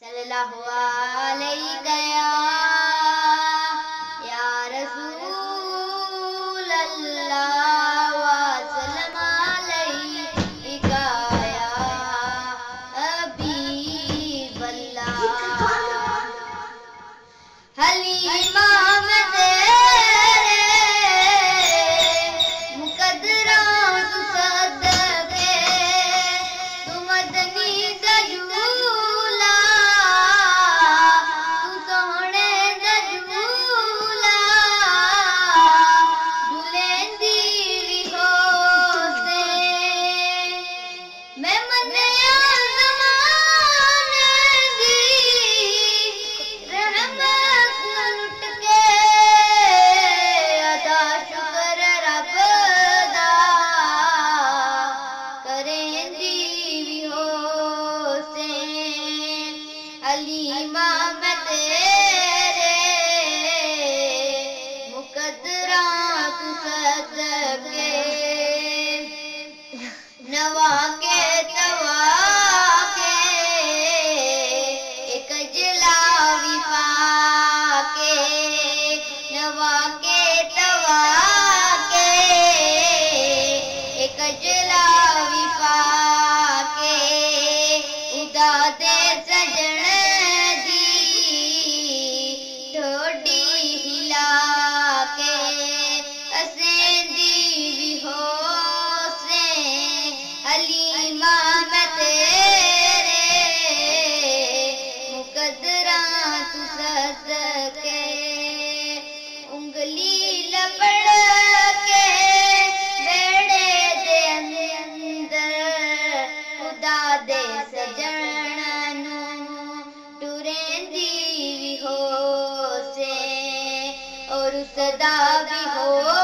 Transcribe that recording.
सल्लल्लाहु अलैहि या रसूल अल्लाह व सल्लम अलैका या हबीब अल्लाह। हलीमा में तेरे मुकद्दरा तू सदके, तू मदनी दा झूला, तू सोहणे दा झूला, झूलेंदी भी होसे। मैं मन्निया ज़माने दी रहमत लुट के, अदा शुक्र रब दा करेंदी भी होसे। हलीमा मैं तेरे मुकद्दरा तू सदके, नवा के तवा के एक जलावी पाके, नवा के तवा के एक जलावी पाके, उदा दे सजण दी ठोडी हिला के, असेंदी भी होसे। हलीमा मैं तेरे मुकद्दरा तू सदके, उंगली लपड़ के बेड़े दे अंदर, खुदा दे सजण नू टुरेंदी भी होसे, और उसदा भी हो